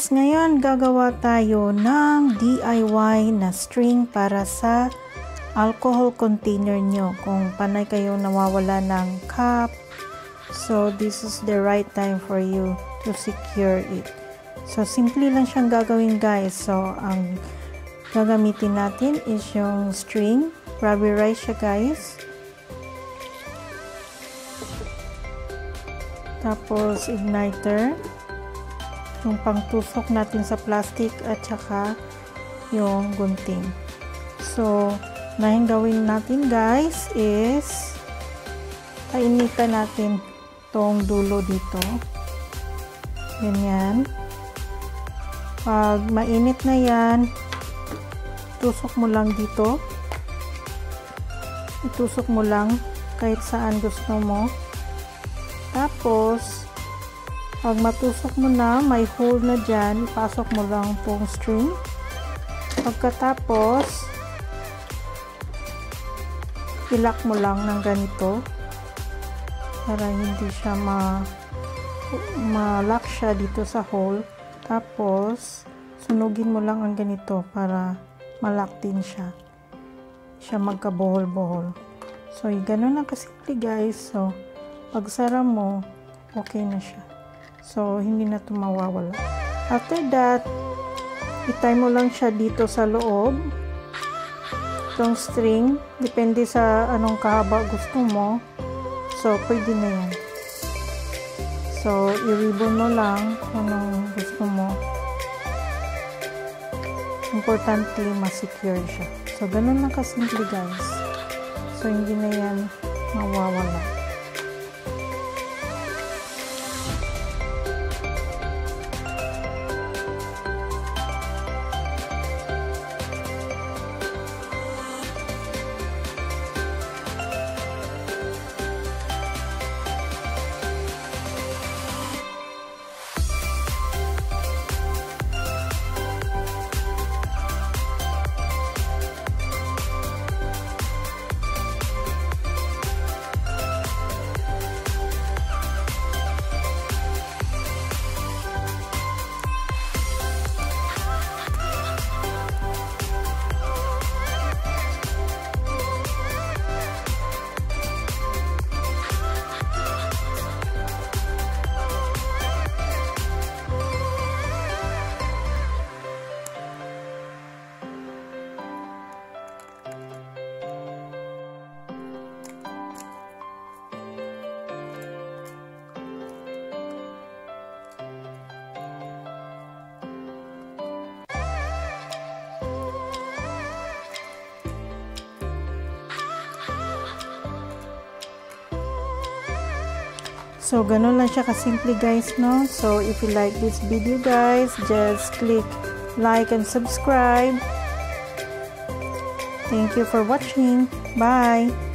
guys, ngayon gagawa tayo ng DIY na string para sa alcohol container nyo. Kung panay kayo nawawala ng cup, so this is the right time for you to secure it. So simple lang siyang gagawin guys. So ang gagamitin natin is yung string. Rubberized siya guys. Tapos igniter, yung pangtusok natin sa plastic at saka yung gunting. So na gawin natin guys is painitan natin tong dulo dito. Ganyan. Pag mainit na yan, tusok mo lang dito. Itusok mo lang kahit saan gusto mo. Tapos pag matusok mo na, may hole na dyan, ipasok mo lang pong string. Pagkatapos, ilak mo lang ng ganito para hindi siya ma-lock siya dito sa hole. Tapos, sunugin mo lang ang ganito para ma-lock din siya. Siya magkabohol-bohol. So, ganun lang kasimple guys. So, pag sara mo, okay na siya. So, hindi na ito mawawala. After that, itay mo lang siya dito sa loob. Itong string, depende sa anong kahaba gusto mo. So, pwede na yan. So, i-ribbon mo lang kung anong gusto mo. Importante, ma-secure siya. So, ganun lang kasimple guys. So, hindi na yan mawawala. So, ganun lang siya kasimple guys, no? So, if you like this video guys, just click like and subscribe. Thank you for watching. Bye!